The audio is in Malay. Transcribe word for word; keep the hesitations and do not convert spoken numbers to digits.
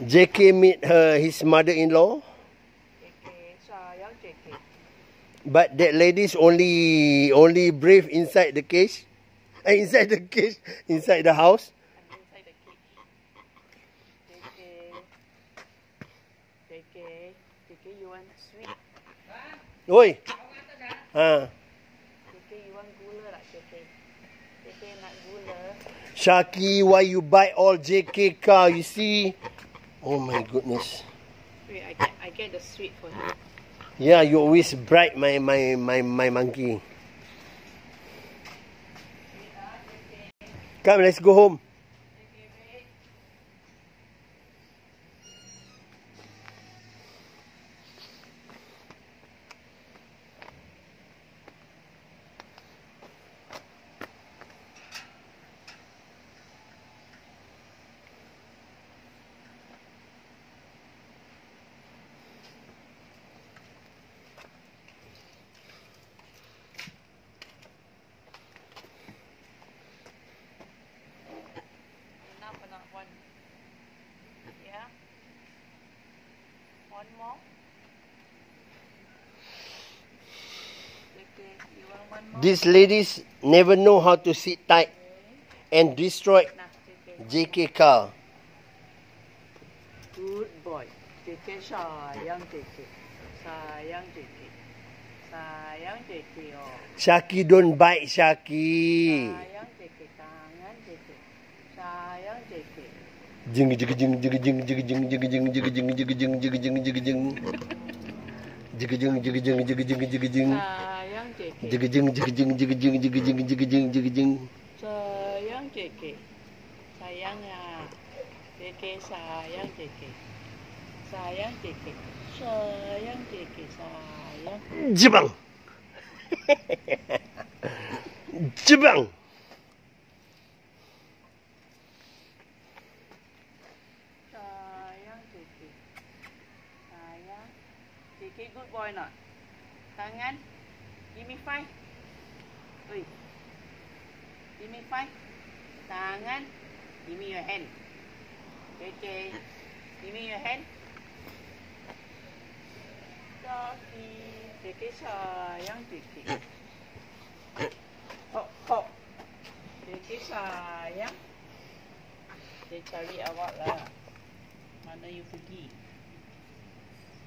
J K meet her his mother-in-law. J K, sayang J K. But that lady's only only brave inside the cage. Uh, inside the cage, inside the house. I'm inside the cage. J K, J K, J K, you want sweet? Oi. Ha. J K, you want gula tak J K? J K nak gula. Shaki, why you buy all J K car? You see? Oh my goodness. Wait, I get, I get the sweet for him. Yeah, you always bright my my my my monkey. Come, let's go home. One. Yeah. One more. Okay, you want one more? These ladies never know how to sit tight and destroy Nah, J K car. Good boy. J K sayang J K. Sayang J K. Sayang J K oh. Shaki, don't bite Shaki. Sayang J K, tangan J K. Sayang J K. Jing jing jing jing jing jing jing jing jing jing jing jing jing jing jing jing jing. Jing jing jing jing jing jing jing jing. Sayang J K. Jing jing jing jing jing jing jing jing jing jing jing. Sayang J K. Sayang ya. J K sayang J K. Sayang J K. Sayang J K sayang. Jebang. Jebang. Sayang J K. Sayang. J K good boy not? Tangan. Give me five. Oi. Give me five. Tangan. Give me your hand. J K. Give me your hand. Shaki. J K sayang J K. Hop hop. J K sayang. Dia cari awak lah. Mana you pergi?